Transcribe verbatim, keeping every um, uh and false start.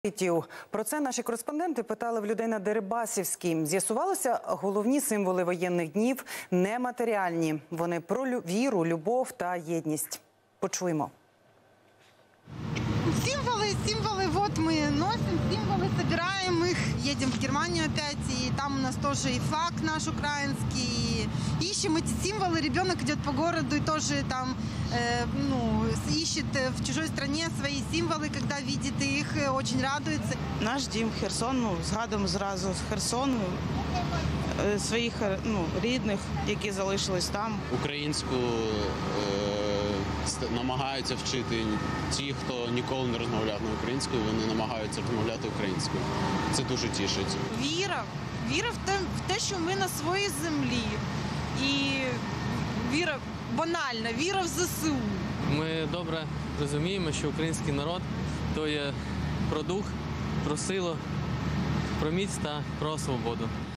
Про це наші кореспонденти питали в людей на Дерибасівській. З'ясувалося, головні символи воєнних днів нематеріальні. Вони про віру, любов та єдність. Почуємо. Символы, символы, вот мы носим символы, собираем их, едем в Германию опять, и там у нас тоже и флаг наш украинский, и ищем эти символы, ребенок идет по городу и тоже там, э, ну, ищет в чужой стране свои символы, когда видит их, очень радуется. Наш дім Херсон, ну, згадуємо зразу Херсон, е, своїх, ну, рідних, які залишились там. Українську е, намагаються вчити ті, хто ніколи не розмовляв на українською, вони намагаються розмовляти українською. Це дуже тішить. Віра. Віра в те, в те, що ми на своїй землі. І віра, банальна, віра в ЗСУ. Ми добре розуміємо, що український народ – то є про дух, про силу, про міць та про свободу.